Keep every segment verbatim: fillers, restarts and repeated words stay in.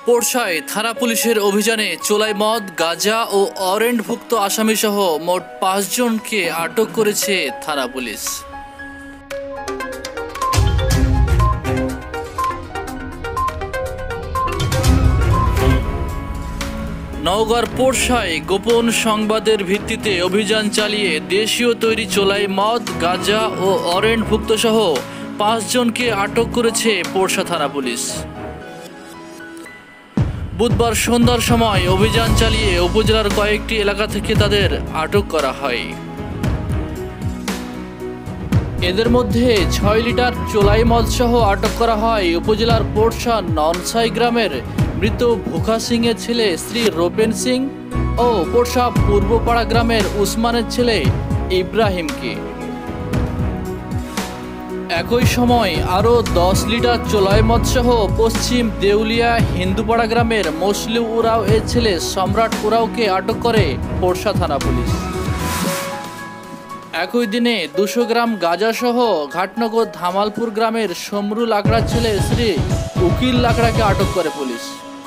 পোরশায় থানা পুলিশের অভিযানে চোলাই মদ, গাঁজা ও অরেন্ডভুক্ত আসামিসহ মোট পাঁচজনকে আটক করেছে থানা পুলিশ। নওগাঁর পোরশায় গোপন সংবাদের ভিত্তিতে অভিযান চালিয়ে দেশীয় তৈরি চোলাই মদ, গাঁজা ও অরেন্ডভুক্ত সহ পাঁচজনকে আটক করেছে পোরশা থানা পুলিশ। বুধবার সন্ধ্যার সময় অভিযান চালিয়ে উপজেলার কয়েকটি এলাকা থেকে তাদের আটক করা হয়। এদের মধ্যে ছয় লিটার চোলাই মদ সহ আটক করা হয় উপজেলার পোরশা ননসাই গ্রামের মৃত ভুখা সিং এর ছেলে শ্রী রোপেন সিং ও পোরশা পূর্বপাড়া গ্রামের উসমানের ছেলে ইব্রাহিমকে। একই সময় আরও দশ লিটার চোলাই মদ সহ পশ্চিম দেউলিয়া হিন্দুপাড়া গ্রামের মসলিউ উরাও এর ছেলে সম্রাট উরাওকে আটক করে পোরশা থানা পুলিশ। একই দিনে দুশো গ্রাম গাঁজা সহ ঘাটনগর ধামালপুর গ্রামের সমরু লাকড়ার ছেলে শ্রী উকিল লাকড়াকে আটক করে পুলিশ।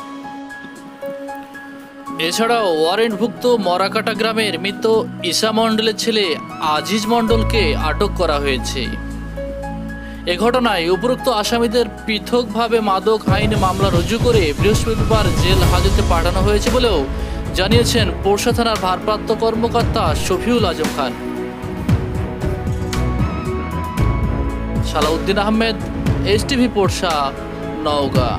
এছাড়াও ওয়ারেন্টভুক্ত মরাকাটা গ্রামের মৃত ঈশা মণ্ডলের ছেলে আজিজ মণ্ডলকে আটক করা হয়েছে। এ ঘটনায় উপরোক্ত আসামিদের পৃথকভাবে মাদক আইনে মামলা রুজু করে বৃহস্পতিবার জেল হাজতে পাঠানো হয়েছে বলেও জানিয়েছেন পোরশা থানার ভারপ্রাপ্ত কর্মকর্তা Shafiul Azam Khan. Salauddin Ahmed, S TV Porsha, Naogaon.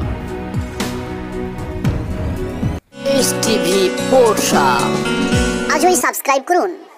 S TV Porsha, আজই সাবস্ক্রাইব করুন।